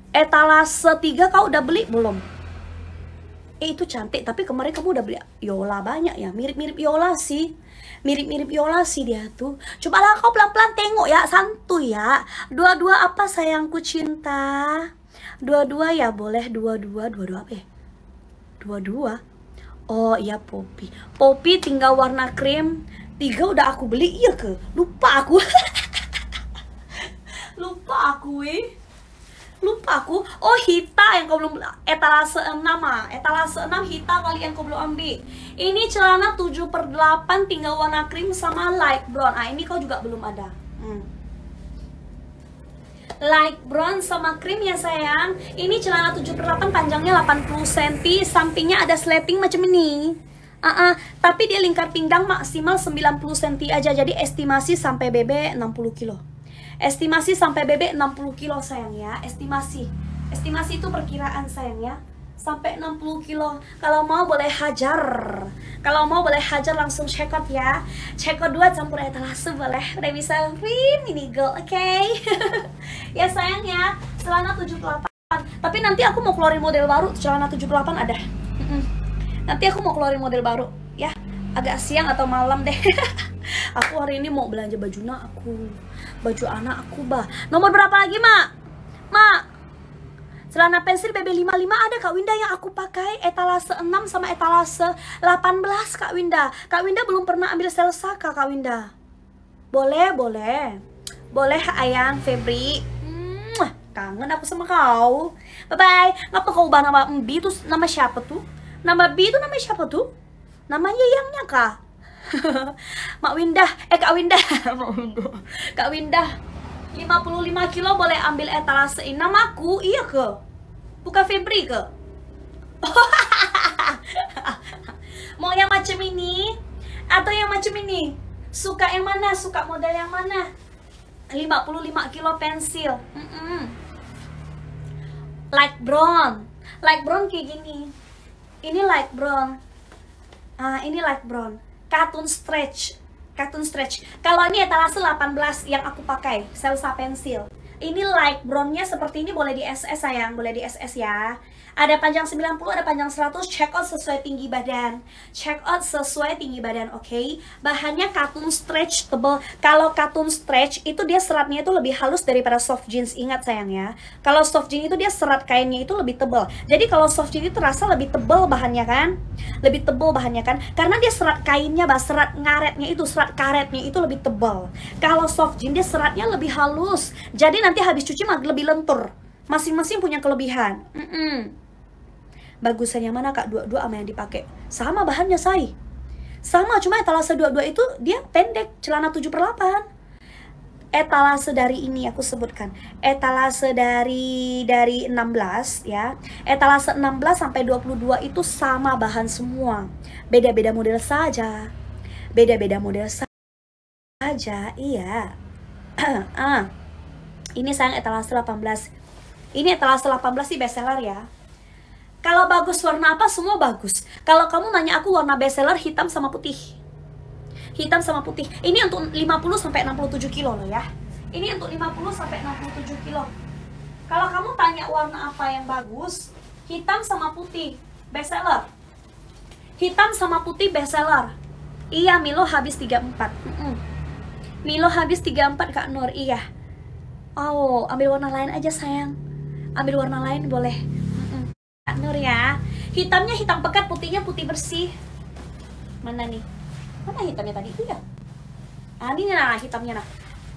Etalase 3 kau udah beli belum? Itu cantik, tapi kemarin kamu udah beli Yola banyak ya. Mirip-mirip Yola sih. Mirip-mirip Yola sih dia tuh. Cobalah kau pelan-pelan tengok ya, santuy ya. Dua-dua apa sayangku cinta? Dua-dua ya boleh, dua-dua apa ya? Dua-dua. Oh iya Poppy. Poppy tinggal warna krim. 3 udah aku beli, iya ke? Lupa aku. Lupa aku Lupa aku. Oh Hita yang kau belum, etalase 6 ah. Etalase 6 Hita kali yang kau belum ambil. Ini celana 7/8 tinggal warna krim sama light brown. Ah ini kau juga belum ada. Light brown sama krim ya sayang. Ini celana 7/8 panjangnya 80 cm, sampingnya ada slating macam ini. Tapi dia lingkar pinggang maksimal 90 cm aja. Jadi estimasi sampai BB 60 kilo. Estimasi sampai BB 60 kilo sayang ya. Estimasi itu perkiraan sayang ya. Sampai 60 kilo. Kalau mau boleh hajar. Kalau mau boleh hajar langsung check out ya. Check out 2 campur etalase boleh. Udah bisa free mini gold, oke? Ya sayang ya. Celana 78. Tapi nanti aku mau keluarin model baru. Celana 78 ada. Nanti aku mau keluarin model baru ya. Agak siang atau malam deh. Aku hari ini mau belanja baju baju anak aku bah. Nomor berapa lagi mak? Celana pensil BB55 ada Kak Winda yang aku pakai. Etalase 6 sama etalase 18 Kak Winda. Kak Winda belum pernah ambil sel Saka Kak Winda. Boleh ayang Febri. Kangen aku sama kau. Bye bye. Ngapa kau ubah nama Mbi itu nama siapa tuh? Nama B itu nama siapa tuh? Namanya Yangnya kah? Kak Winda. Kak Winda 55 kilo boleh ambil etalase ini. Namaku iya ke? Bukan Febri ke? Mau yang macam ini atau yang macam ini? Suka yang mana? Suka model yang mana? 55 kilo pensil. Light brown kayak gini. Ini light brown. Ini light brown. Katun stretch. Kalau ini etalase 18 yang aku pakai, Selsa pensil. Ini light brownnya seperti ini, boleh di SS sayang, boleh di SS ya. Ada panjang 90, ada panjang 100, check out sesuai tinggi badan. Oke? Bahannya katun stretch tebal. Kalau katun stretch itu dia seratnya itu lebih halus daripada soft jeans, ingat sayang ya. Kalau soft jeans itu dia serat kainnya itu lebih tebal. Jadi kalau soft jeans itu terasa lebih tebal bahannya kan? Karena dia serat kainnya, serat karetnya itu lebih tebal. Kalau soft jeans dia seratnya lebih halus. Jadi nanti habis cuci lebih lentur. Masing-masing punya kelebihan. Bagusan yang mana kak? Dua-dua sama yang dipakai. Sama bahannya say. Sama, cuma etalase 22 itu dia pendek, celana 7/8. Etalase dari ini aku sebutkan. Etalase dari 16 ya. Etalase 16 sampai 22 itu sama bahan semua. Beda-beda model saja. Iya. Ini sayang etalase 18. Ini etalase 18 sih bestseller ya. Kalau bagus warna apa, semua bagus. Kalau kamu nanya aku warna bestseller hitam sama putih. Ini untuk 50-67 kilo loh ya. Ini untuk 50-67 kilo. Kalau kamu tanya warna apa yang bagus, hitam sama putih bestseller. Hitam sama putih bestseller. Iya, Milo habis 34. Milo habis 34 Kak Nur, iya. Oh, ambil warna lain aja sayang. Ambil warna lain boleh. Kak Nur ya. Hitamnya hitam pekat, putihnya putih bersih. Mana nih? Mana hitamnya tadi? Iya. Ini nah hitamnya nah.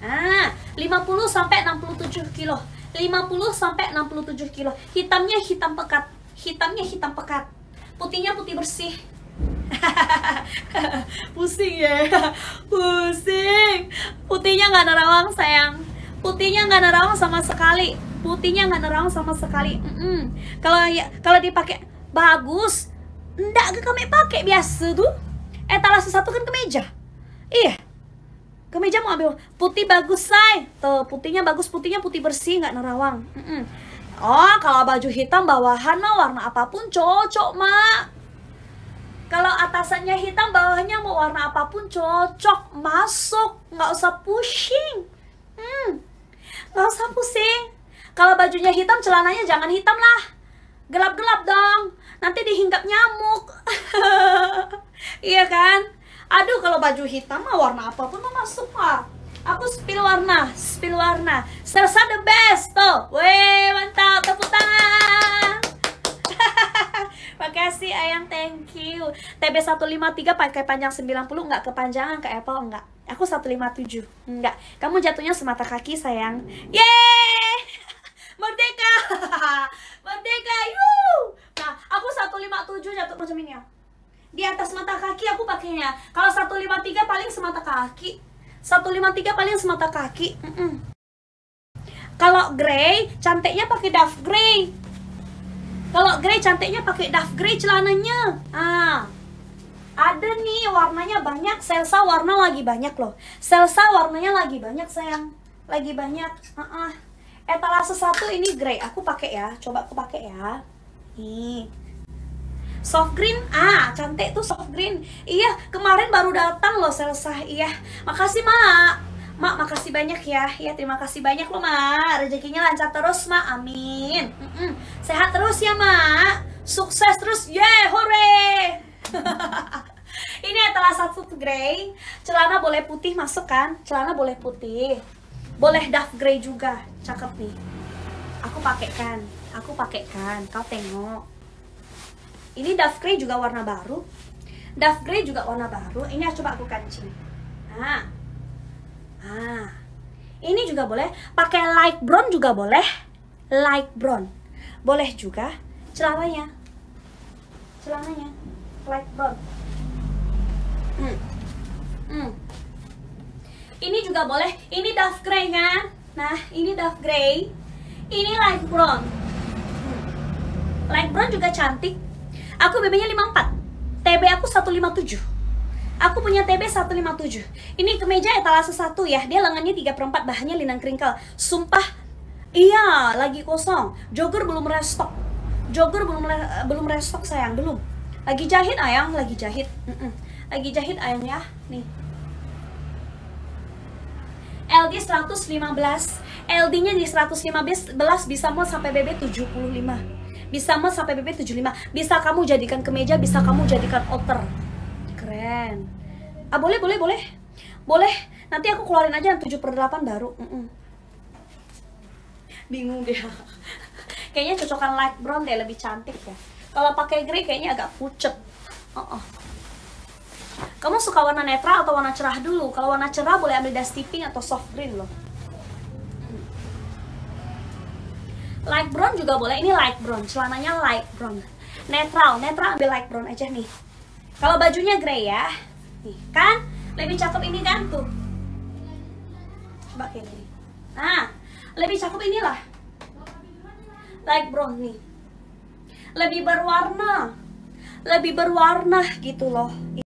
50-67 kilo. 50-67 kilo. Hitamnya hitam pekat. Putihnya putih bersih. Pusing ya. Pusing. Putihnya nggak nerawang sayang. Putihnya nggak nerawang sama sekali. Kalau dipakai bagus. Nggak kami pakai biasa tuh. Etalase 1 kan kemeja. Iya. Kemeja mau ambil putih bagus say. Tuh putihnya bagus, putihnya putih bersih nggak nerawang. Oh kalau baju hitam bawahan mah warna apapun cocok mak. Kalau atasannya hitam bawahnya mau warna apapun cocok, masuk, nggak usah pusing. Nggak usah pusing. Kalau bajunya hitam, celananya jangan hitam lah. Gelap-gelap dong. Nanti dihinggap nyamuk. Iya kan? Aduh, kalau baju hitam mah warna apapun mah masuk lah. Aku spill warna. Selsa the best tuh. Weh, mantap. Tepuk tangan. Makasih Ayang, thank you. TB 153 pakai panjang 90, nggak kepanjangan ke Apple, enggak. Aku 157. Enggak. Kamu jatuhnya semata kaki, sayang. Yeay! Merdeka. Merdeka. Yuh. Nah, aku 157 jatuh macam ini ya. Di atas mata kaki aku pakainya. Kalau 153 paling semata kaki. 153 paling semata kaki. Kalau grey, cantiknya pakai Dove grey. Kalau grey cantiknya pakai Dove grey celananya. Ada nih warnanya banyak. Selsa warna lagi banyak loh. Selsa warnanya lagi banyak, sayang. Lagi banyak. Etalase 1 ini grey. Aku pakai ya. Coba aku pakai ya. Nih. Soft green, cantik tuh soft green. Iya, kemarin baru datang loh Selsa. Iya, makasih Mak. Mak, makasih banyak ya. Ya, terima kasih banyak loh Mak. Rezekinya lancar terus Mak, amin. Sehat terus ya Mak. Sukses terus, yeay, hore. Ini etalase 1 grey. Celana boleh putih masuk kan? Celana boleh putih. Boleh Dove grey juga, cakep nih. Aku pakai kan. Kau tengok. Ini Dove grey juga warna baru. Dove grey juga warna baru. Ini coba aku kancing. Ini juga boleh. Pakai light brown juga boleh. Light brown. Boleh juga. Celananya light brown. Ini juga boleh. Ini Dove grey kan? Nah, ini Dove grey. Ini light brown. Light brown juga cantik. Aku BB-nya 54. TB aku 157. Aku punya TB 157. Ini kemeja etalase 1 ya. Dia lengannya 3/4, bahannya linen crinkle. Sumpah, iya, lagi kosong. Jogger belum restock. Belum restock sayang, belum. Lagi jahit Ayang, lagi jahit. Lagi jahit Ayang ya. Nih. LD 115. LD-nya di 115 bisa mau sampai BB 75. Bisa mau sampai BB 75. Bisa kamu jadikan kemeja, bisa kamu jadikan outer. Keren. Boleh. Boleh. Nanti aku keluarin aja yang 7/8 baru. Bingung deh. Kayaknya cocokan light brown deh, lebih cantik ya. Kalau pakai grey kayaknya agak pucet. Kamu suka warna netral atau warna cerah dulu? Kalau warna cerah boleh ambil dusty pink atau soft green loh. Light brown juga boleh. Ini light brown, celananya light brown. Netral ambil light brown aja nih. Kalau bajunya grey ya, nih kan lebih cakep ini kan tuh. Coba kayak gini. Nah, lebih cakep inilah. Light brown nih. Lebih berwarna gitu loh.